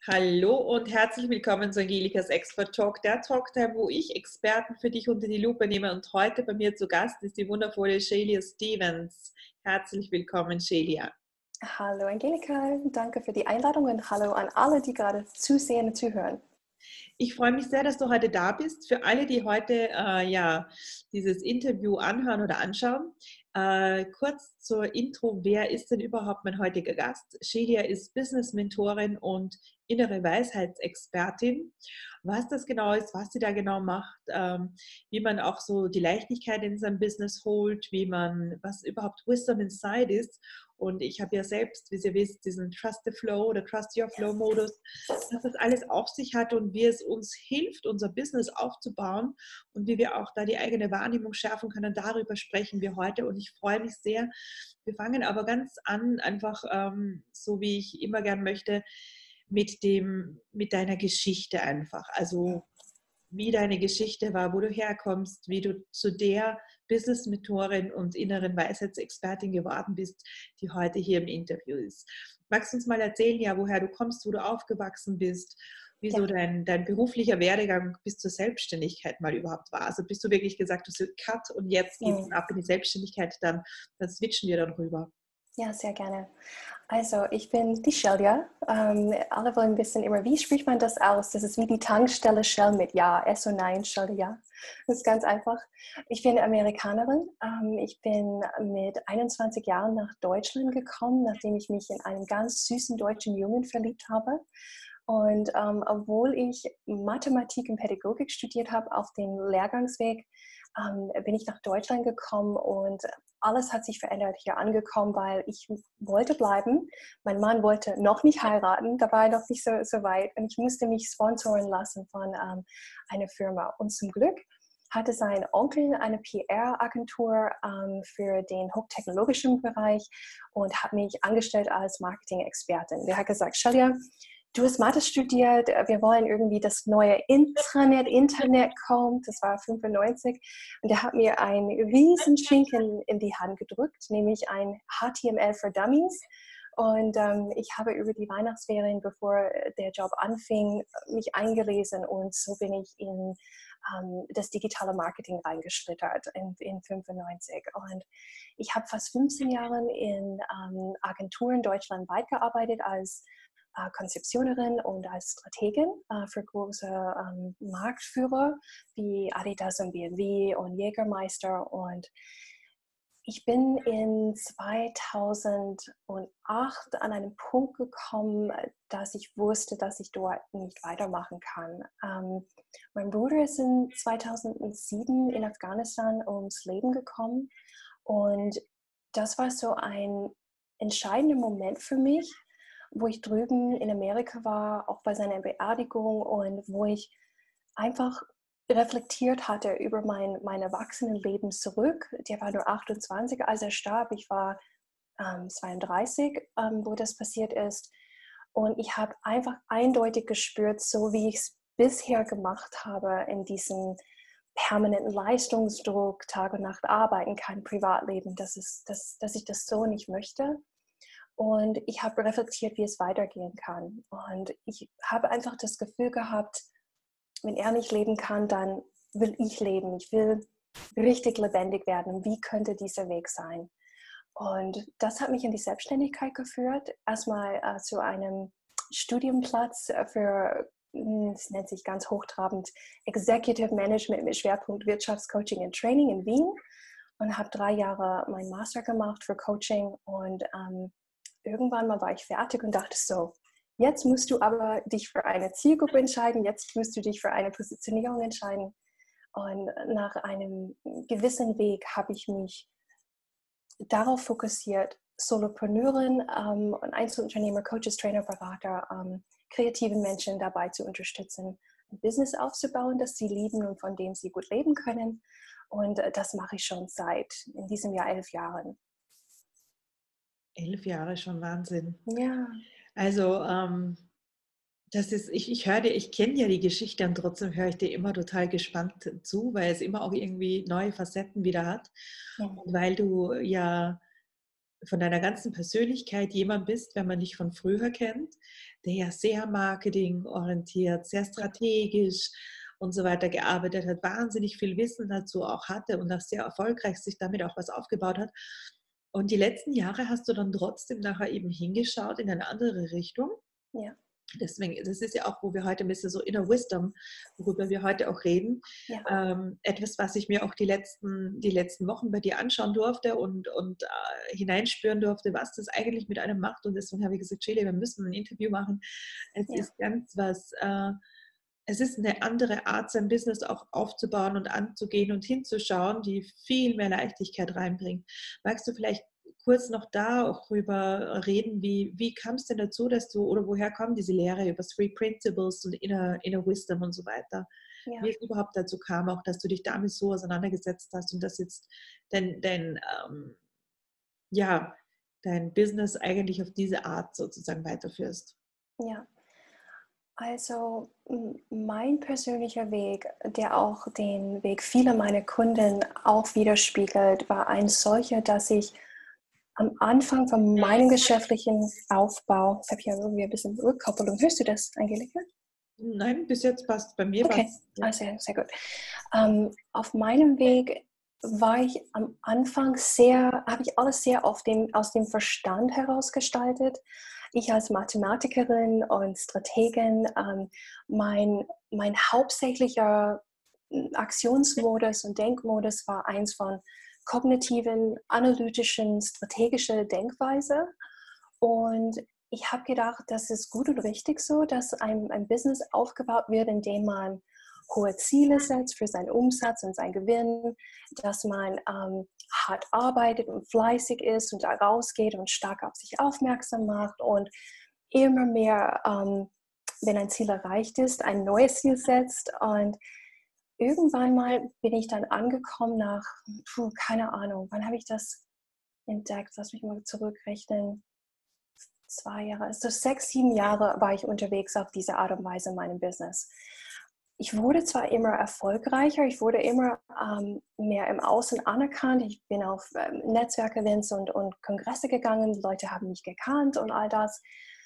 Hallo und herzlich willkommen zu Angelikas Expert Talk, der Talktime, wo ich Experten für dich unter die Lupe nehme. Und heute bei mir zu Gast ist die wundervolle Shelia Stevens. Herzlich willkommen, Shelia. Hallo Angelika, danke für die Einladung und hallo an alle, die gerade zusehen und zuhören. Ich freue mich sehr, dass du heute da bist. Für alle, die heute dieses Interview anhören oder anschauen, kurz zur Intro, wer ist denn überhaupt mein heutiger Gast? Shelia ist Business-Mentorin und innere Weisheitsexpertin. Was das genau ist, was sie da genau macht, wie man auch so die Leichtigkeit in sein Business holt, was überhaupt Wisdom Inside ist. Und ich habe ja selbst, wie ihr wisst, diesen Trust the Flow oder Trust Your Flow Modus, was das alles auf sich hat und wie es uns hilft, unser Business aufzubauen und wie wir auch da die eigene Wahrnehmung schärfen können. Darüber sprechen wir heute und ich freue mich sehr. Wir fangen aber ganz an, einfach so wie ich immer gern möchte, mit deiner Geschichte einfach. Also wie deine Geschichte war, wo du herkommst, wie du zu der Business-Mentorin und inneren Weisheitsexpertin geworden bist, die heute hier im Interview ist. Magst du uns mal erzählen, ja, woher du kommst, wo du aufgewachsen bist, wie so Ja, dein beruflicher Werdegang bis zur Selbstständigkeit mal überhaupt war? Also bist du wirklich gesagt, du hast Cut und jetzt geht es mm, ab in die Selbstständigkeit, dann switchen wir dann rüber. ja, sehr gerne. Also ich bin die Shelia. Alle wollen wissen immer, wie spricht man das aus? Das ist wie die Tankstelle Shell mit Ja, S und Nein, Shelia. Das ist ganz einfach. Ich bin Amerikanerin. Ich bin mit 21 Jahren nach Deutschland gekommen, nachdem ich mich in einen ganz süßen deutschen Jungen verliebt habe. Und obwohl ich Mathematik und Pädagogik studiert habe auf dem Lehrgangsweg, bin ich nach Deutschland gekommen und alles hat sich verändert hier angekommen, weil ich wollte bleiben. Mein Mann wollte noch nicht heiraten, da war er noch nicht so weit und ich musste mich sponsoren lassen von einer Firma. Und zum Glück hatte sein Onkel eine PR-Agentur für den hochtechnologischen Bereich und hat mich angestellt als Marketing-Expertin. Der hat gesagt, Shelia, du hast Mathe studiert, wir wollen irgendwie das neue Internet kommt, das war 95 und er hat mir einen riesen Schinken in die Hand gedrückt, nämlich ein HTML für Dummies. Und ich habe über die Weihnachtsferien, bevor der Job anfing, mich eingelesen und so bin ich in das digitale Marketing reingeschlittert in 95. Und ich habe fast 15 Jahre in Agenturen deutschlandweit gearbeitet als Konzeptionerin und als Strategin für große Marktführer wie Adidas und BMW und Jägermeister. Und ich bin in 2008 an einen Punkt gekommen, dass ich wusste, dass ich dort nicht weitermachen kann. Mein Bruder ist in 2007 in Afghanistan ums Leben gekommen und das war so ein entscheidender Moment für mich, wo ich drüben in Amerika war, auch bei seiner Beerdigung und wo ich einfach reflektiert hatte über mein Erwachsenenleben zurück. Der war nur 28, als er starb. Ich war 32, wo das passiert ist. Und ich habe einfach eindeutig gespürt, so wie ich es bisher gemacht habe, in diesem permanenten Leistungsdruck, Tag und Nacht arbeiten, kein Privatleben, dass ich das so nicht möchte. Und ich habe reflektiert, wie es weitergehen kann. Und ich habe einfach das Gefühl gehabt, wenn er nicht leben kann, dann will ich leben. Ich will richtig lebendig werden. Wie könnte dieser Weg sein? Und das hat mich in die Selbstständigkeit geführt. Erstmal zu einem Studienplatz für, es nennt sich ganz hochtrabend, Executive Management mit Schwerpunkt Wirtschaftscoaching und Training in Wien. Und habe 3 Jahre meinen Master gemacht für Coaching. Und irgendwann mal war ich fertig und dachte so, jetzt musst du aber dich für eine Zielgruppe entscheiden, jetzt musst du dich für eine Positionierung entscheiden. Und nach einem gewissen Weg habe ich mich darauf fokussiert, Solopreneurin und Einzelunternehmer, Coaches, Trainer, Berater, kreativen Menschen dabei zu unterstützen, ein Business aufzubauen, das sie lieben und von dem sie gut leben können. Und das mache ich schon seit in diesem Jahr 11 Jahren. 11 Jahre schon Wahnsinn. Ja. Also das ist, ich höre dir, ich kenne ja die Geschichte und trotzdem höre ich dir immer total gespannt zu, weil es immer auch irgendwie neue Facetten wieder hat. Mhm. Und weil du ja von deiner ganzen Persönlichkeit jemand bist, wenn man dich von früher kennt, der ja sehr marketingorientiert, sehr strategisch und so weiter gearbeitet hat, wahnsinnig viel Wissen dazu auch hatte und auch sehr erfolgreich sich damit auch was aufgebaut hat. Und die letzten Jahre hast du dann trotzdem nachher eben hingeschaut in eine andere Richtung. Ja, Deswegen, das ist ja auch, wo wir heute ein bisschen so Inner Wisdom, worüber wir heute auch reden, ja, etwas, was ich mir auch die letzten Wochen bei dir anschauen durfte und hineinspüren durfte, was das eigentlich mit einem macht. Und deswegen habe ich gesagt, Chile, wir müssen ein Interview machen. Es ja, ist ganz was, es ist eine andere Art, sein Business auch aufzubauen und anzugehen und hinzuschauen, die viel mehr Leichtigkeit reinbringt. Magst du vielleicht kurz noch darüber reden, wie kam es denn dazu, dass du, oder woher kommt diese Lehre über Three Principles und Inner Wisdom und so weiter? Wie ja. es überhaupt dazu kam, auch dass du dich damit so auseinandergesetzt hast und dass jetzt dein, ja, dein Business eigentlich auf diese Art sozusagen weiterführst? Ja. Also mein persönlicher Weg, der auch den Weg vieler meiner Kunden auch widerspiegelt, war ein solcher, dass ich am Anfang von meinem geschäftlichen Aufbau, ich habe hier irgendwie ein bisschen Rückkopplung, hörst du das, Angelika? Nein, bis jetzt passt. Bei mir Okay, passt. Ja. sehr, sehr gut. Auf meinem Weg war ich am Anfang habe ich alles sehr aus dem Verstand heraus gestaltet. Ich als Mathematikerin und Strategin, mein hauptsächlicher Aktionsmodus und Denkmodus war eins von kognitiven, analytischen, strategischer Denkweise. Und ich habe gedacht, das ist gut und richtig so, dass ein Business aufgebaut wird, in dem man hohe Ziele setzt für seinen Umsatz und seinen Gewinn, dass man hart arbeitet und fleißig ist und da rausgeht und stark auf sich aufmerksam macht und immer mehr, wenn ein Ziel erreicht ist, ein neues Ziel setzt. Und irgendwann mal bin ich dann angekommen nach, keine Ahnung, wann habe ich das entdeckt? Lass mich mal zurückrechnen. 2 Jahre, also 6, 7 Jahre war ich unterwegs auf diese Art und Weise in meinem Business. Ich wurde zwar immer erfolgreicher, ich wurde immer mehr im Außen anerkannt. Ich bin auf Netzwerkevents und Kongresse gegangen, die Leute haben mich gekannt und all das.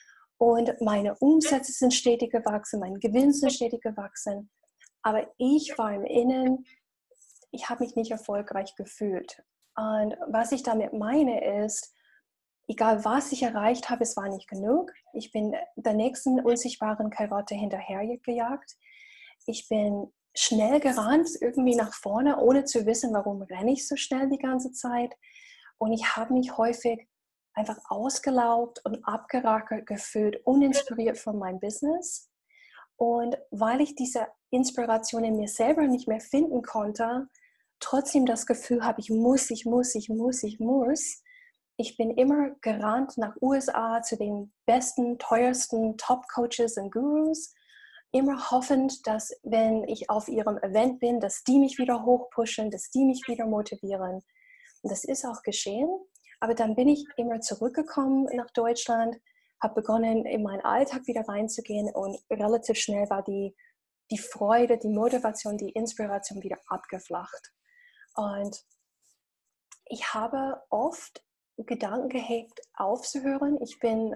Und meine Umsätze sind stetig gewachsen, mein Gewinn sind stetig gewachsen. Aber ich war im Innen, ich habe mich nicht erfolgreich gefühlt. Und was ich damit meine ist, egal was ich erreicht habe, es war nicht genug. Ich bin der nächsten unsichtbaren Karotte hinterhergejagt. Ich bin schnell gerannt, irgendwie nach vorne, ohne zu wissen, warum renne ich so schnell die ganze Zeit. Und ich habe mich häufig einfach ausgelaugt und abgerackert gefühlt, uninspiriert von meinem Business. Und weil ich diese Inspiration in mir selber nicht mehr finden konnte, trotzdem das Gefühl habe, ich muss, ich muss, ich muss, ich muss. Ich bin immer gerannt nach USA zu den besten, teuersten Top-Coaches und Gurus, immer hoffend, dass wenn ich auf ihrem Event bin, dass die mich wieder hochpushen, dass die mich wieder motivieren. Und das ist auch geschehen. Aber dann bin ich immer zurückgekommen nach Deutschland, habe begonnen, in meinen Alltag wieder reinzugehen und relativ schnell war die Freude, die Motivation, die Inspiration wieder abgeflacht. Und ich habe oft Gedanken gehegt, aufzuhören. Ich bin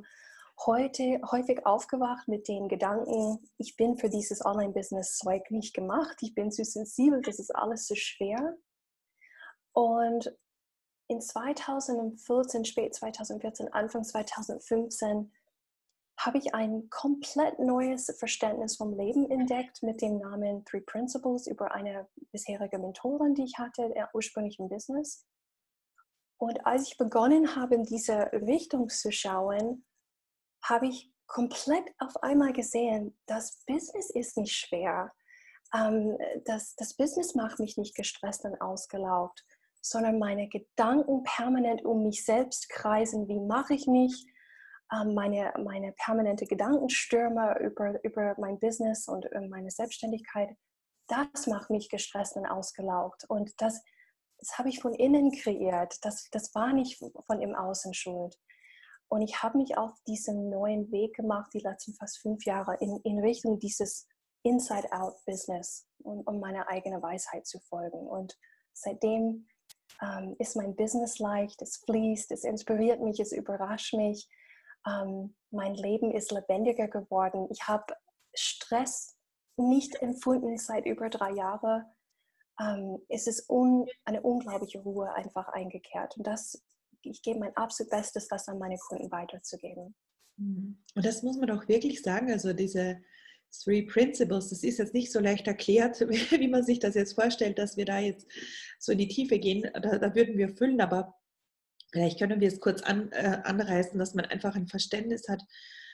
heute häufig aufgewacht mit den Gedanken, ich bin für dieses Online-Business-Zeug nicht gemacht, ich bin zu sensibel, das ist alles zu schwer. Und in 2014, spät 2014, Anfang 2015 habe ich ein komplett neues Verständnis vom Leben entdeckt mit dem Namen Three Principles über eine bisherige Mentorin, die ich hatte, ursprünglich im Business. Und als ich begonnen habe, in diese Richtung zu schauen, habe ich komplett auf einmal gesehen, das Business ist nicht schwer. Das Business macht mich nicht gestresst und ausgelaugt, sondern meine Gedanken permanent um mich selbst kreisen. Wie mache ich mich? Meine permanente Gedankenstürme über mein Business und meine Selbstständigkeit, das macht mich gestresst und ausgelaugt. Und das habe ich von innen kreiert. Das war nicht von im Außen schuld. Und ich habe mich auf diesen neuen Weg gemacht, die letzten fast 5 Jahre, in Richtung dieses Inside-Out-Business, um meiner eigenen Weisheit zu folgen. Und seitdem ist mein Business leicht, es fließt, es inspiriert mich, es überrascht mich. Mein Leben ist lebendiger geworden. Ich habe Stress nicht empfunden seit über 3 Jahren. Es ist eine unglaubliche Ruhe einfach eingekehrt. Und ich gebe mein absolut Bestes, das an meine Kunden weiterzugeben. Und das muss man doch wirklich sagen, also diese Three Principles, das ist jetzt nicht so leicht erklärt, wie man sich das jetzt vorstellt, dass wir da jetzt so in die Tiefe gehen. Da würden wir füllen, aber vielleicht können wir es kurz anreißen, dass man einfach ein Verständnis hat,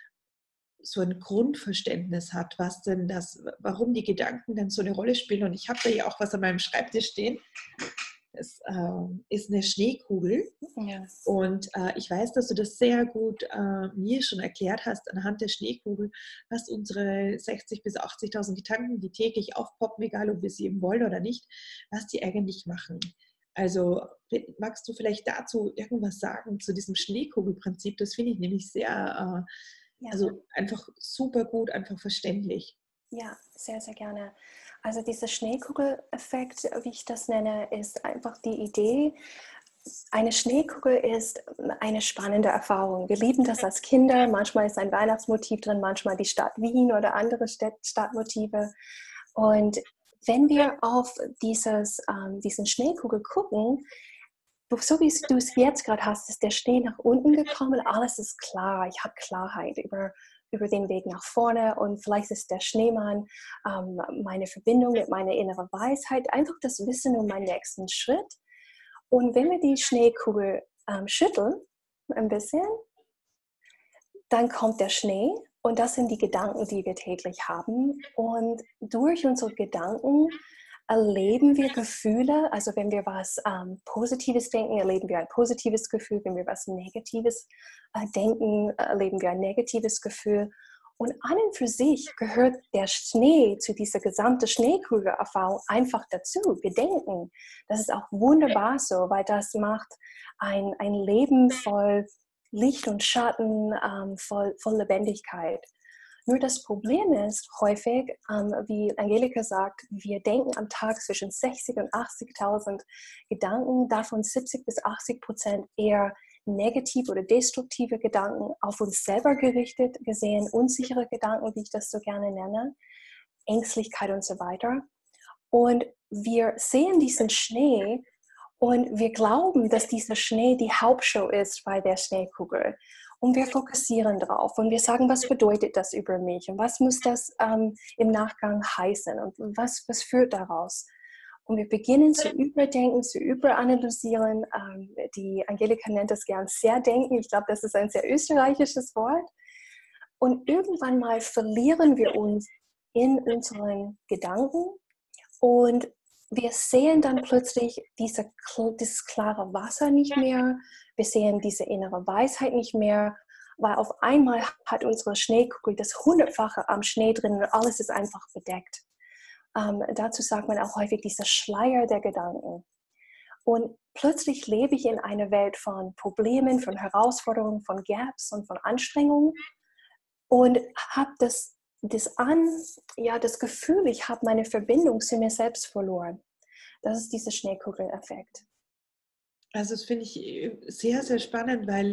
so ein Grundverständnis hat, was denn warum die Gedanken denn so eine Rolle spielen. Und ich habe da ja auch was an meinem Schreibtisch stehen. Das ist eine Schneekugel. Ja. Und ich weiß, dass du das sehr gut mir schon erklärt hast anhand der Schneekugel, was unsere 60.000 bis 80.000 Gedanken, die täglich aufpoppen, egal ob wir sie eben wollen oder nicht, was die eigentlich machen. Also magst du vielleicht dazu irgendwas sagen zu diesem Schneekugelprinzip? Das finde ich nämlich sehr, also einfach super gut, einfach verständlich. Ja, sehr, sehr gerne. Also dieser Schneekugel-Effekt, wie ich das nenne, ist einfach die Idee, eine Schneekugel ist eine spannende Erfahrung. Wir lieben das als Kinder. Manchmal ist ein Weihnachtsmotiv drin, manchmal die Stadt Wien oder andere Stadtmotive. Und wenn wir auf diesen Schneekugel gucken, so wie du es jetzt gerade hast, ist der Schnee nach unten gekommen, alles ist klar. Ich habe Klarheit über den Weg nach vorne und vielleicht ist der Schneemann meine Verbindung mit meiner inneren Weisheit, einfach das Wissen um meinen nächsten Schritt. Und wenn wir die Schneekugel schütteln, ein bisschen, dann kommt der Schnee und das sind die Gedanken, die wir täglich haben. Und durch unsere Gedanken erleben wir Gefühle. Also wenn wir was Positives denken, erleben wir ein positives Gefühl. Wenn wir was Negatives denken, erleben wir ein negatives Gefühl. Und an und für sich gehört der Schnee zu dieser gesamten Schneekugelerfahrung einfach dazu. Wir denken, das ist auch wunderbar so, weil das macht ein Leben voll Licht und Schatten, voll Lebendigkeit. Nur das Problem ist häufig, wie Angelika sagt, wir denken am Tag zwischen 60.000 und 80.000 Gedanken, davon 70% bis 80% eher negative oder destruktive Gedanken auf uns selber gerichtet gesehen, unsichere Gedanken, wie ich das so gerne nenne, Ängstlichkeit und so weiter. Und wir sehen diesen Schnee und wir glauben, dass dieser Schnee die Hauptshow ist bei der Schneekugel. Und wir fokussieren drauf und wir sagen, was bedeutet das über mich und was muss das im Nachgang heißen und was führt daraus. Und wir beginnen zu überdenken, zu überanalysieren. Die Angelika nennt das gern sehr denken. Ich glaube, das ist ein sehr österreichisches Wort. Und irgendwann mal verlieren wir uns in unseren Gedanken und wir sehen dann plötzlich dieses klare Wasser nicht mehr. Wir sehen diese innere Weisheit nicht mehr, weil auf einmal hat unsere Schneekugel das 100-fache am Schnee drin und alles ist einfach bedeckt. Dazu sagt man auch häufig dieser Schleier der Gedanken. Und plötzlich lebe ich in einer Welt von Problemen, von Herausforderungen, von Gaps und von Anstrengungen und habe das Gefühl, ich habe meine Verbindung zu mir selbst verloren. Das ist dieser Schneekugeleffekt. Also das finde ich sehr, sehr spannend, weil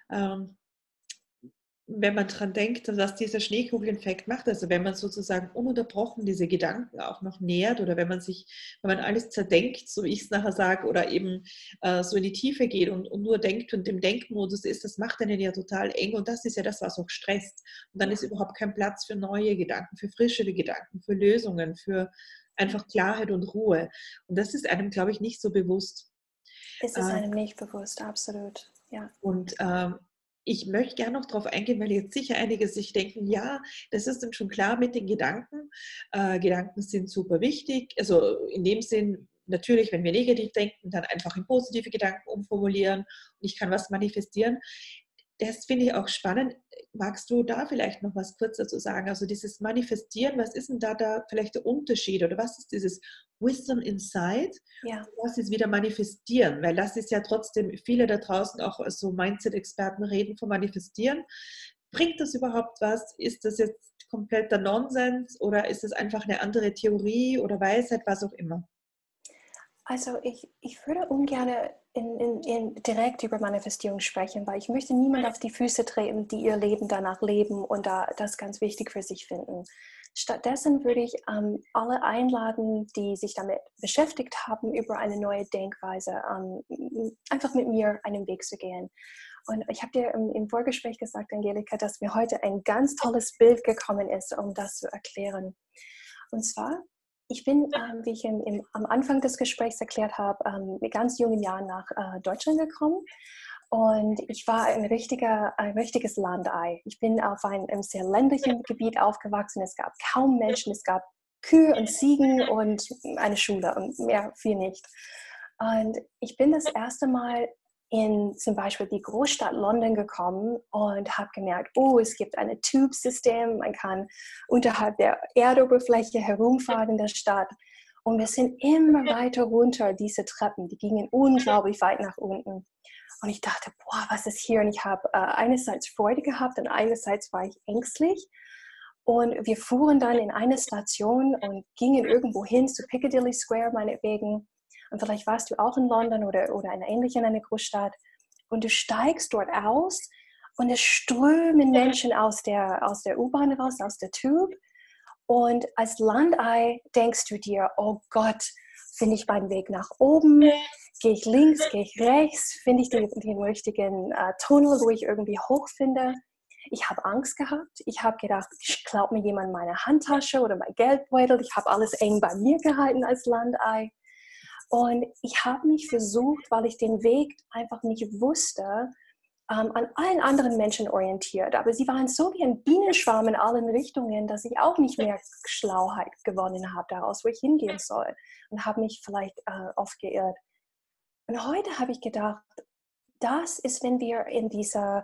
wenn man daran denkt, was dieser Schneekugeleffekt macht, also wenn man sozusagen ununterbrochen diese Gedanken auch noch nährt oder wenn man alles zerdenkt, so wie ich es nachher sage, oder eben so in die Tiefe geht und nur denkt und im Denkmodus ist, das macht einen ja total eng und das ist ja das, was auch stresst. Und dann ist überhaupt kein Platz für neue Gedanken, für frischere Gedanken, für Lösungen, für einfach Klarheit und Ruhe. Und das ist einem, glaube ich, nicht so bewusst. Es ist einem nicht bewusst, absolut. Ja. Und ich möchte gerne noch darauf eingehen, weil jetzt sicher einige sich denken, ja, das ist dann schon klar mit den Gedanken. Gedanken sind super wichtig. Also in dem Sinn, natürlich, wenn wir negativ denken, dann einfach in positive Gedanken umformulieren und ich kann was manifestieren. Das finde ich auch spannend. Magst du da vielleicht noch was kurz dazu sagen? Also dieses Manifestieren, was ist denn da vielleicht der Unterschied oder was ist dieses Wisdom Inside? Ja. Was ist wieder Manifestieren? Weil das ist ja trotzdem, viele da draußen, auch so Mindset-Experten reden von Manifestieren. Bringt das überhaupt was? Ist das jetzt kompletter Nonsens oder ist es einfach eine andere Theorie oder Weisheit, was auch immer? Also ich würde ungern direkt über Manifestierung sprechen, weil ich möchte niemand auf die Füße treten, die ihr Leben danach leben und das ganz wichtig für sich finden. Stattdessen würde ich alle einladen, die sich damit beschäftigt haben, über eine neue Denkweise einfach mit mir einen Weg zu gehen. Und ich habe dir im Vorgespräch gesagt, Angelika, dass mir heute ein ganz tolles Bild gekommen ist, um das zu erklären. Und zwar, ich bin, wie ich am Anfang des Gesprächs erklärt habe, mit ganz jungen Jahren nach Deutschland gekommen. Und ich war ein richtiges Landei. Ich bin auf einem sehr ländlichen Gebiet aufgewachsen. Es gab kaum Menschen, es gab Kühe und Ziegen und eine Schule und mehr viel nicht. Und ich bin das erste Mal in zum Beispiel die Großstadt London gekommen und habe gemerkt, oh, es gibt ein Tube-System, man kann unterhalb der Erdoberfläche herumfahren in der Stadt. Und wir sind immer weiter runter, diese Treppen, die gingen unglaublich weit nach unten. Und ich dachte, boah, was ist hier? Und ich habe einerseits Freude gehabt und einerseits war ich ängstlich. Und wir fuhren dann in eine Station und gingen irgendwo hin zu Piccadilly Square meinetwegen. Und vielleicht warst du auch in London oder in einer Großstadt. Und du steigst dort aus und es strömen Menschen aus der U-Bahn raus, aus der Tube. Und als Landei denkst du dir, oh Gott, finde ich meinen Weg nach oben? Gehe ich links, gehe ich rechts? Finde ich den richtigen Tunnel, wo ich irgendwie hochfinde? Ich habe Angst gehabt. Ich habe gedacht, klaut mir jemand meine Handtasche oder mein Geldbeutel. Ich habe alles eng bei mir gehalten als Landei. Und ich habe mich versucht, weil ich den Weg einfach nicht wusste, an allen anderen Menschen orientiert. Aber sie waren so wie ein Bienenschwarm in allen Richtungen, dass ich auch nicht mehr Schlauheit gewonnen habe daraus, wo ich hingehen soll. Und habe mich vielleicht oft geirrt. Und heute habe ich gedacht, das ist, wenn wir in dieser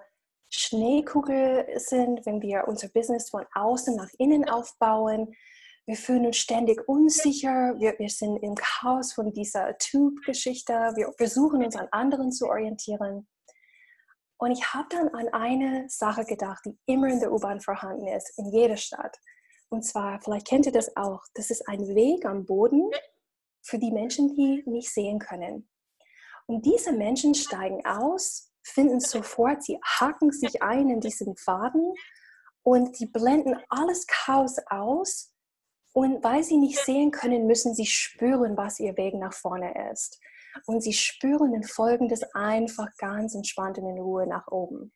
Schneekugel sind, wenn wir unser Business von außen nach innen aufbauen. Wir fühlen uns ständig unsicher, wir sind im Chaos von dieser Tube-Geschichte, wir versuchen uns an anderen zu orientieren. Und ich habe dann an eine Sache gedacht, die immer in der U-Bahn vorhanden ist, in jeder Stadt. Und zwar, vielleicht kennt ihr das auch, das ist ein Weg am Boden für die Menschen, die nicht sehen können. Und diese Menschen steigen aus, finden sofort, sie haken sich ein in diesen Faden und die blenden alles Chaos aus. Und weil sie nicht sehen können, müssen sie spüren, was ihr Weg nach vorne ist. Und sie spüren und folgen das einfach ganz entspannt und in Ruhe nach oben.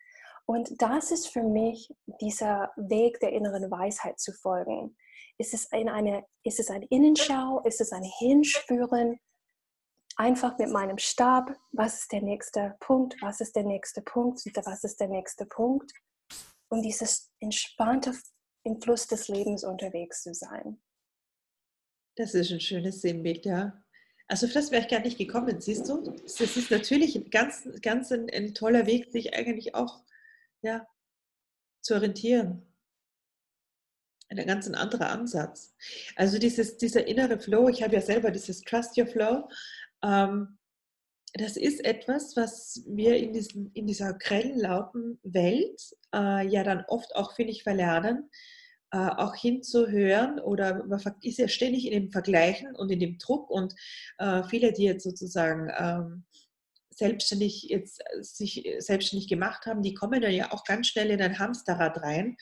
Und das ist für mich dieser Weg der inneren Weisheit zu folgen. Ist es ein Innenschau? Ist es ein Hinspüren? Einfach mit meinem Stab, was ist der nächste Punkt? Was ist der nächste Punkt? Was ist der nächste Punkt? Und dieses entspannte im Fluss des Lebens unterwegs zu sein. Das ist ein schönes Sinnbild, ja. Also auf das wäre ich gar nicht gekommen, siehst du? Das ist natürlich ein toller Weg, sich eigentlich auch zu orientieren. Ein ganz anderer Ansatz. Also dieser innere Flow, ich habe ja selber dieses Trust Your Flow, das ist etwas, was wir in dieser grellen, lauten Welt ja dann oft auch, finde ich, verlernen, auch hinzuhören, oder man ist ja ständig in dem Vergleichen und in dem Druck, und viele, die jetzt sozusagen sich selbstständig gemacht haben, die kommen dann ja auch ganz schnell in ein Hamsterrad rein,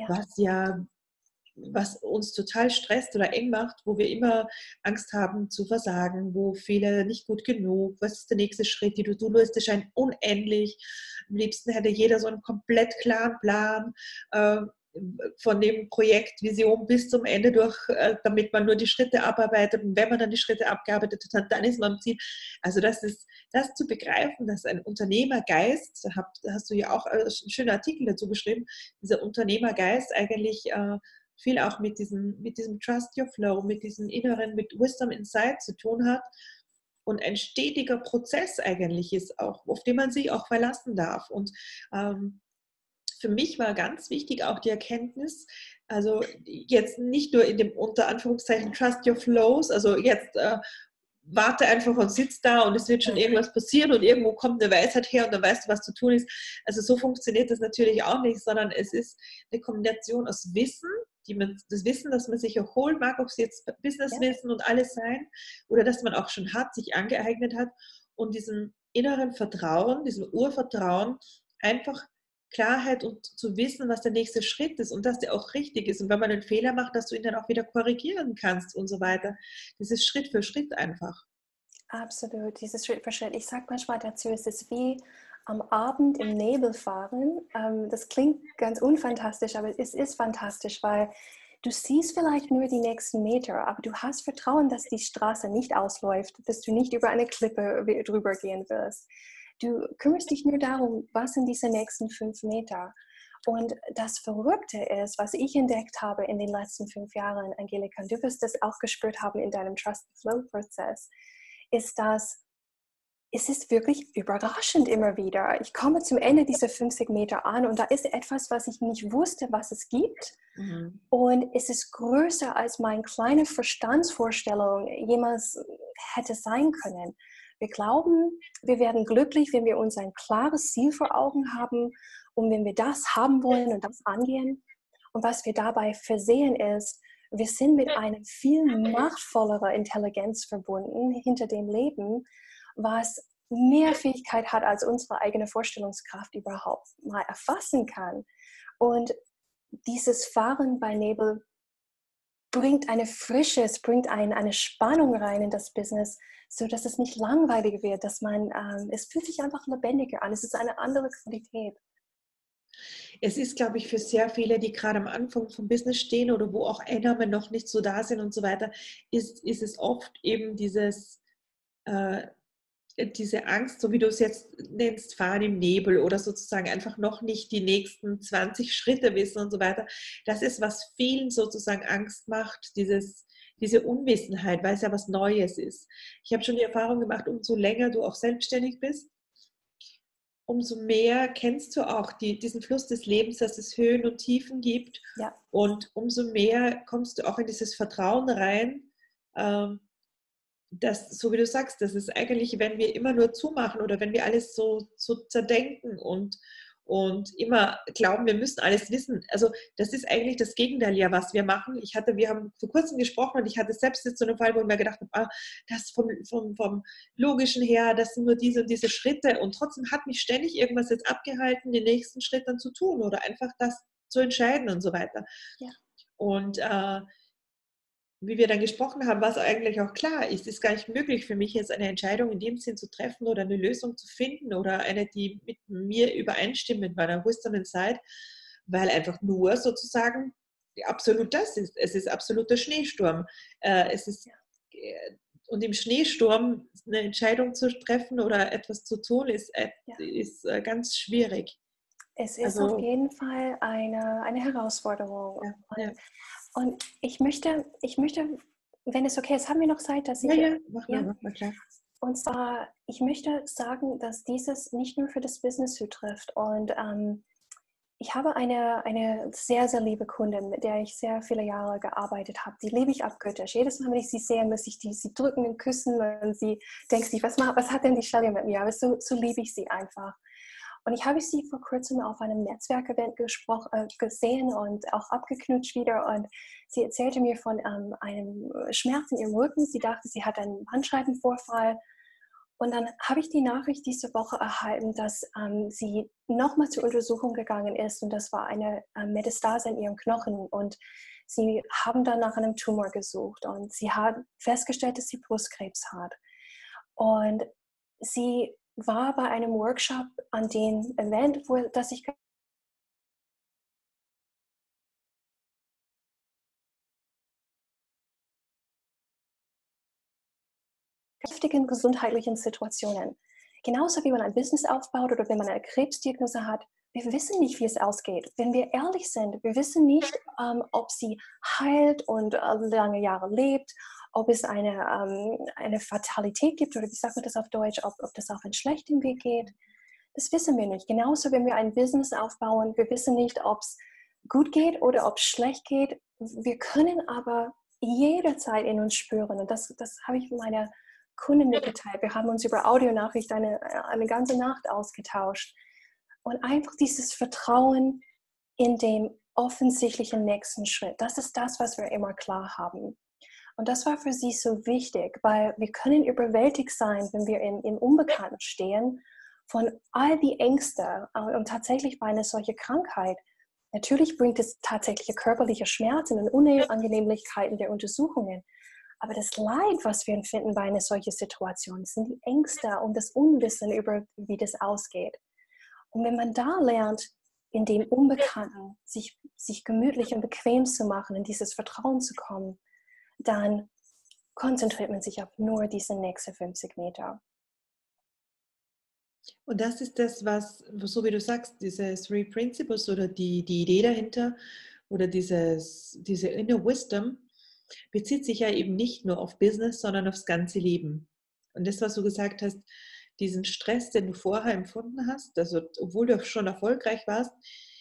was uns total stresst oder eng macht, wo wir immer Angst haben zu versagen, wo Fehler nicht gut genug, was ist der nächste Schritt, die To-Do-Liste scheint unendlich. Am liebsten hätte jeder so einen komplett klaren Plan von dem Projekt, Vision bis zum Ende durch, damit man nur die Schritte abarbeitet, und wenn man dann die Schritte abgearbeitet hat, dann ist man am Ziel. Also das zu begreifen, dass ein Unternehmergeist, da hast du ja auch einen schönen Artikel dazu geschrieben, dieser Unternehmergeist eigentlich viel auch mit diesem Trust Your Flow, mit diesem inneren, mit Wisdom Inside zu tun hat, und ein stetiger Prozess eigentlich ist, auch, auf den man sich auch verlassen darf. Und für mich war ganz wichtig auch die Erkenntnis, also jetzt nicht nur in dem unter Anführungszeichen Trust Your Flows, also jetzt warte einfach und sitz da und es wird schon irgendwas passieren und irgendwo kommt eine Weisheit her und dann weißt du, was zu tun ist. Also so funktioniert das natürlich auch nicht, sondern es ist eine Kombination aus Wissen, das Wissen, das man sich erholen mag, ob es jetzt Ja, Businesswissen und alles sein, oder dass man auch schon hat, sich angeeignet hat und diesem inneren Vertrauen, diesem Urvertrauen, einfach Klarheit und zu wissen, was der nächste Schritt ist und dass der auch richtig ist. Und wenn man einen Fehler macht, dass du ihn dann auch wieder korrigieren kannst und so weiter. Das ist Schritt für Schritt einfach. absolut. Dieses Schritt für Schritt. Ich sage manchmal dazu, es ist wie am Abend im Nebel fahren. Das klingt ganz unfantastisch, aber es ist fantastisch, weil du siehst vielleicht nur die nächsten Meter, aber du hast Vertrauen, dass die Straße nicht ausläuft, dass du nicht über eine Klippe drüber gehen wirst. Du kümmerst dich nur darum, was sind diese nächsten 5 Meter. Und das Verrückte ist, was ich entdeckt habe in den letzten 5 Jahren, Angelika, und du wirst das auch gespürt haben in deinem Trust-Flow-Prozess, ist, dass es ist wirklich überraschend immer wieder. Ich komme zum Ende dieser 50 Meter an und da ist etwas, was ich nicht wusste, was es gibt. Mhm. Und es ist größer, als meine kleine Verstandsvorstellung jemals hätte sein können. Wir glauben, wir werden glücklich, wenn wir uns ein klares Ziel vor Augen haben und wenn wir das haben wollen und das angehen. Und was wir dabei versehen ist, wir sind mit einer viel machtvolleren Intelligenz verbunden hinter dem Leben, was mehr Fähigkeit hat, als unsere eigene Vorstellungskraft überhaupt mal erfassen kann. Und dieses Fahren bei Nebel bringt eine Frische, es bringt eine Spannung rein in das Business, so dass es nicht langweilig wird, dass es fühlt sich einfach lebendiger an, es ist eine andere Qualität. Es ist, glaube ich, für sehr viele, die gerade am Anfang vom Business stehen oder wo auch Einnahmen noch nicht so da sind und so weiter, ist es oft eben äh, diese Angst, so wie du es jetzt nennst, fahren im Nebel oder sozusagen einfach noch nicht die nächsten 20 Schritte wissen und so weiter. Das ist, was vielen sozusagen Angst macht, diese Unwissenheit, weil es ja was Neues ist. Ich habe schon die Erfahrung gemacht, umso länger du auch selbstständig bist, umso mehr kennst du auch diesen Fluss des Lebens, dass es Höhen und Tiefen gibt. Ja, Und umso mehr kommst du auch in dieses Vertrauen rein, ähm, dass, so wie du sagst, das ist eigentlich, wenn wir immer nur zumachen oder wenn wir alles so zerdenken und immer glauben, wir müssen alles wissen. Also das ist eigentlich das Gegenteil ja, was wir machen. Wir haben vor kurzem gesprochen und ich hatte selbst jetzt so einen Fall, wo ich mir gedacht habe, das vom Logischen her, das sind nur diese und diese Schritte und trotzdem hat mich ständig irgendwas jetzt abgehalten, den nächsten Schritt dann zu tun oder einfach das zu entscheiden und so weiter. ja, Und wie wir dann gesprochen haben, war es eigentlich auch klar, es ist gar nicht möglich für mich, jetzt eine Entscheidung in dem Sinn zu treffen oder eine Lösung zu finden oder eine, die mit mir übereinstimmt, mit meiner Wisdom Inside, weil einfach nur sozusagen absolut das ist. Es ist absoluter Schneesturm. Es ist, ja, und im Schneesturm eine Entscheidung zu treffen oder etwas zu tun, ja. ist ganz schwierig. Es ist auf Also, jeden Fall eine Herausforderung. ja, ja, Und ich möchte, wenn es okay ist, haben wir noch Zeit, dass ja, ich, ja, ja, mach mal klar. und zwar, ich möchte sagen, dass dieses nicht nur für das Business zutrifft. Und ich habe eine sehr, sehr liebe Kundin, mit der ich sehr viele Jahre gearbeitet habe. Die liebe ich abgöttisch. Jedes Mal, wenn ich sie sehe, muss ich sie drücken und küssen und sie denkt sich, was hat denn die Stelle mit mir? Aber so liebe ich sie einfach. Und ich habe sie vor kurzem auf einem Netzwerkevent gesehen und auch abgeknutscht wieder. Und sie erzählte mir von einem Schmerz in ihrem Rücken. Sie dachte, sie hat einen Bandscheibenvorfall. Und dann habe ich die Nachricht diese Woche erhalten, dass sie nochmal zur Untersuchung gegangen ist und das war eine Metastase in ihrem Knochen und sie haben dann nach einem Tumor gesucht und sie hat festgestellt, dass sie Brustkrebs hat. Und sie war bei einem Workshop an dem Event, das ich heftigen gesundheitlichen Situationen. Genauso wie man ein Business aufbaut oder wenn man eine Krebsdiagnose hat, wir wissen nicht, wie es ausgeht. Wenn wir ehrlich sind, wir wissen nicht, ob sie heilt und lange Jahre lebt, ob es eine Fatalität gibt oder wie sagt man das auf Deutsch, ob das auf einen schlechten Weg geht. Das wissen wir nicht. Genauso, wenn wir ein Business aufbauen, wir wissen nicht, ob es gut geht oder ob es schlecht geht. Wir können aber jederzeit in uns spüren. Und das habe ich meiner Kunden mitgeteilt. Wir haben uns über Audionachricht eine ganze Nacht ausgetauscht. Und einfach dieses Vertrauen in dem offensichtlichen nächsten Schritt. Das ist das, was wir immer klar haben. Und das war für sie so wichtig, weil wir können überwältigt sein, wenn wir im Unbekannten stehen, von all die Ängste und tatsächlich bei einer solchen Krankheit. Natürlich bringt es tatsächliche körperliche Schmerzen und Unannehmlichkeiten der Untersuchungen. Aber das Leid, was wir empfinden bei einer solchen Situation, sind die Ängste und das Unwissen über, wie das ausgeht. Und wenn man da lernt, in dem Unbekannten sich gemütlich und bequem zu machen, in dieses Vertrauen zu kommen, dann konzentriert man sich auf nur diese nächsten 50 Meter. Und das ist das, was, so wie du sagst, diese Three Principles oder die Idee dahinter oder diese Inner Wisdom bezieht sich ja eben nicht nur auf Business, sondern aufs ganze Leben. Und das, was du gesagt hast, diesen Stress, den du vorher empfunden hast, also obwohl du schon erfolgreich warst,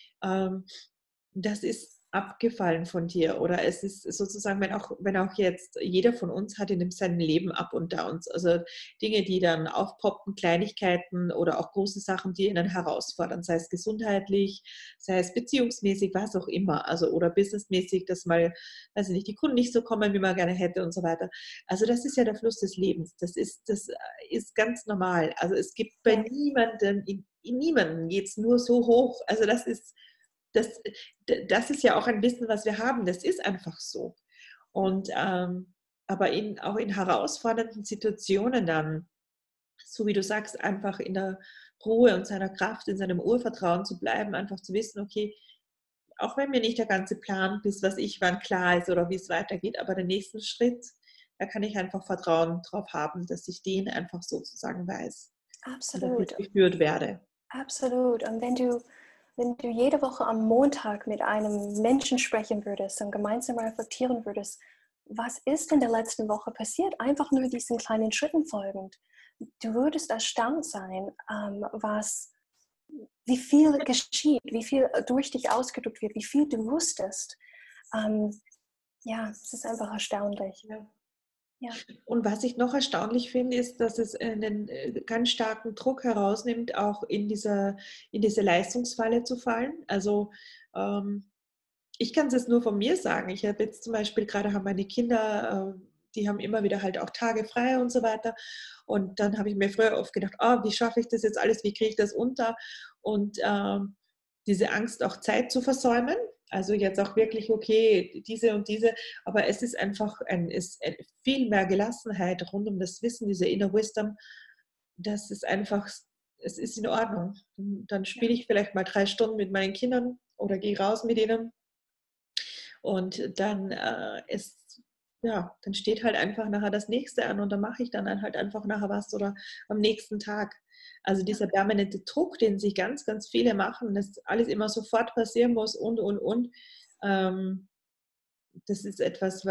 das ist abgefallen von dir oder es ist sozusagen, wenn auch jetzt jeder von uns hat in seinem Leben Up und Downs, also Dinge, die dann aufpoppen, Kleinigkeiten oder auch große Sachen, die einen herausfordern, sei es gesundheitlich, sei es beziehungsmäßig, was auch immer, also oder businessmäßig, dass mal, weiß ich nicht, die Kunden nicht so kommen, wie man gerne hätte und so weiter. Also das ist ja der Fluss des Lebens, das ist ganz normal. Also es gibt bei niemandem, in niemandem geht es nur so hoch, also das, das ist ja auch ein Wissen, was wir haben. Das ist einfach so. Und aber auch in herausfordernden Situationen dann, so wie du sagst, einfach in der Ruhe und seiner Kraft, in seinem Urvertrauen zu bleiben, einfach zu wissen, okay, auch wenn mir nicht der ganze Plan bis was ich wann klar ist oder wie es weitergeht, aber der nächste Schritt, da kann ich einfach Vertrauen drauf haben, dass ich den einfach sozusagen weiß. Und dass ich Absolut. geführt werde. Absolut. Und wenn du jede Woche am Montag mit einem Menschen sprechen würdest und gemeinsam reflektieren würdest, was ist in der letzten Woche passiert, einfach nur diesen kleinen Schritten folgend, du würdest erstaunt sein, wie viel geschieht, wie viel durch dich ausgedrückt wird, wie viel du wusstest. Ja, es ist einfach erstaunlich. Ja. Ja. Und was ich noch erstaunlich finde, ist, dass es einen ganz starken Druck herausnimmt, auch in diese Leistungsfalle zu fallen. Also ich kann es jetzt nur von mir sagen. Ich habe jetzt zum Beispiel gerade haben meine Kinder, die haben immer wieder halt auch Tage frei und so weiter. Und dann habe ich mir früher oft gedacht, oh, wie schaffe ich das jetzt alles, wie kriege ich das unter? Und diese Angst, auch Zeit zu versäumen. Also jetzt auch wirklich, okay, diese und diese, aber es ist einfach viel mehr Gelassenheit rund um das Wissen, diese Inner Wisdom, das ist einfach, es ist in Ordnung. Dann spiele ich vielleicht mal 3 Stunden mit meinen Kindern oder gehe raus mit ihnen und dann dann steht halt einfach nachher das nächste an und dann mache ich dann halt einfach nachher was oder am nächsten Tag. Also dieser permanente Druck, den sich ganz, ganz viele machen, dass alles immer sofort passieren muss und. Das ist etwas,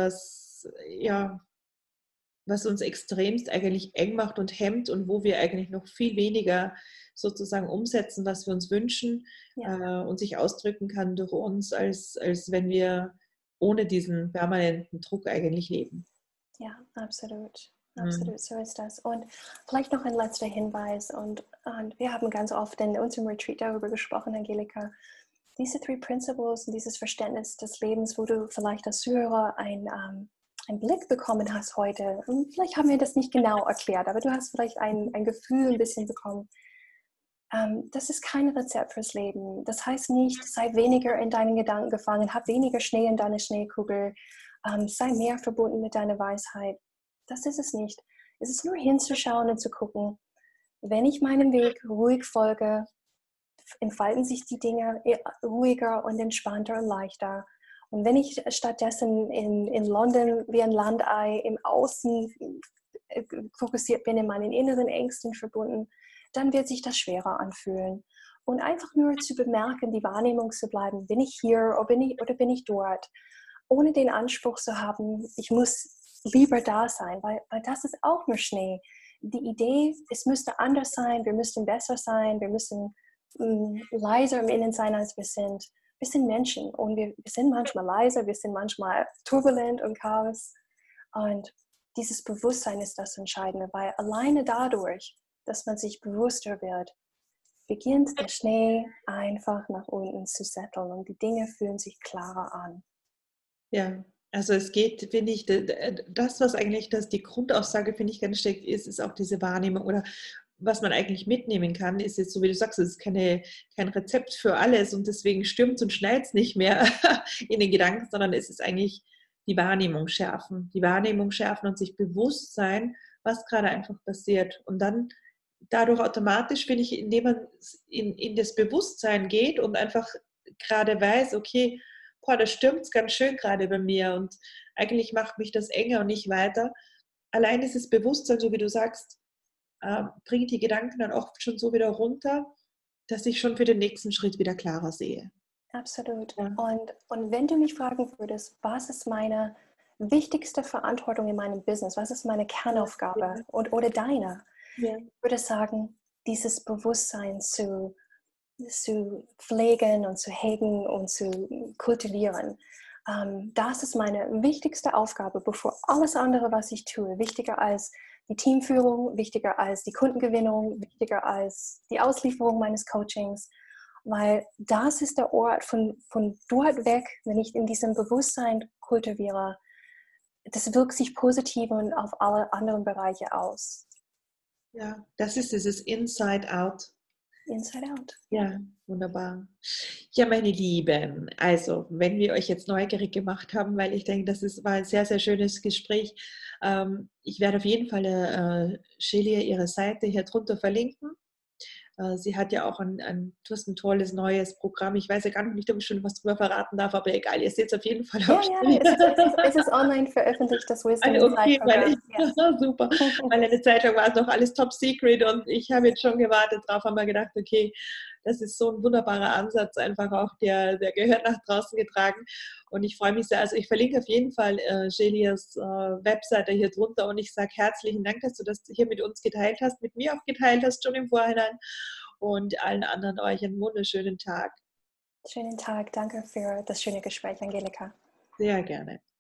was uns extremst eigentlich eng macht und hemmt und wo wir eigentlich noch viel weniger sozusagen umsetzen, was wir uns wünschen und sich ausdrücken kann durch uns, als wenn wir ohne diesen permanenten Druck eigentlich leben. Ja, absolut. Mhm. Absolut, so ist das. Und vielleicht noch ein letzter Hinweis. Und wir haben ganz oft in unserem Retreat darüber gesprochen, Angelika. Diese Three Principles und dieses Verständnis des Lebens, wo du vielleicht als Zuhörer einen Blick bekommen hast heute. Und vielleicht haben wir das nicht genau erklärt, aber du hast vielleicht ein Gefühl ein bisschen bekommen. Das ist kein Rezept fürs Leben. Das heißt nicht, sei weniger in deinen Gedanken gefangen, hab weniger Schnee in deiner Schneekugel, sei mehr verbunden mit deiner Weisheit. Das ist es nicht. Es ist nur hinzuschauen und zu gucken, wenn ich meinem Weg ruhig folge, entfalten sich die Dinge ruhiger und entspannter und leichter. Und wenn ich stattdessen in London wie ein Landei im Außen fokussiert bin, in meinen inneren Ängsten verbunden, dann wird sich das schwerer anfühlen. Und einfach nur zu bemerken, die Wahrnehmung zu bleiben, bin ich hier oder bin ich dort, ohne den Anspruch zu haben, ich muss lieber da sein, weil das ist auch nur Schnee. Die Idee, es müsste anders sein, wir müssten besser sein, wir müssen leiser im Innen sein, als wir sind. Wir sind Menschen und wir sind manchmal leiser, wir sind manchmal turbulent und Chaos. Und dieses Bewusstsein ist das Entscheidende, weil alleine dadurch, dass man sich bewusster wird, beginnt der Schnee einfach nach unten zu setteln und die Dinge fühlen sich klarer an. Ja, also es geht, finde ich, das, was eigentlich die Grundaussage, finde ich, ganz stark ist auch diese Wahrnehmung oder was man eigentlich mitnehmen kann, ist jetzt so, wie du sagst, es ist kein Rezept für alles und deswegen stürmt und schneit es nicht mehr in den Gedanken, sondern es ist eigentlich die Wahrnehmung schärfen und sich bewusst sein, was gerade einfach passiert und dann dadurch automatisch, finde ich, indem man in das Bewusstsein geht und einfach gerade weiß, okay, boah, das stürmt ganz schön gerade bei mir und eigentlich macht mich das enger und nicht weiter. Allein dieses Bewusstsein, so wie du sagst, bringt die Gedanken dann oft schon so wieder runter, dass ich schon für den nächsten Schritt wieder klarer sehe. Absolut. Ja, Und wenn du mich fragen würdest, was ist meine wichtigste Verantwortung in meinem Business, was ist meine Kernaufgabe ja, oder deine, ja, ich würde sagen, dieses Bewusstsein zu pflegen und zu hegen und zu kultivieren. Das ist meine wichtigste Aufgabe, bevor alles andere, was ich tue, wichtiger als die Teamführung, wichtiger als die Kundengewinnung, wichtiger als die Auslieferung meines Coachings, weil das ist der Ort von dort weg, wenn ich in diesem Bewusstsein kultiviere, das wirkt sich positiv und auf alle anderen Bereiche aus. ja, das ist dieses Inside Out. Inside out. Ja, wunderbar. Ja, meine Lieben, also wenn wir euch jetzt neugierig gemacht haben, weil ich denke, war ein sehr, sehr schönes Gespräch. Ich werde auf jeden Fall Shelia ihre Seite hier drunter verlinken. Sie hat ja auch du hast ein tolles neues Programm. Ich weiß ja gar nicht, ob ich schon was darüber verraten darf, aber egal, ihr seht es auf jeden Fall Ja, auf ja, Shelia. es ist online veröffentlicht, das Wisdom Inside Okay, weil Programm. Yes. super, weil eine Zeit lang war es noch alles top secret und ich habe jetzt schon gewartet drauf, haben wir gedacht, okay, das ist so ein wunderbarer Ansatz, einfach auch, der gehört nach draußen getragen und ich freue mich sehr, also ich verlinke auf jeden Fall Shelias Webseite hier drunter und ich sage herzlichen Dank, dass du das hier mit uns geteilt hast, mit mir auch geteilt hast, schon im Vorhinein und allen anderen euch einen wunderschönen Tag. Schönen Tag, danke für das schöne Gespräch, Angelika. Sehr gerne.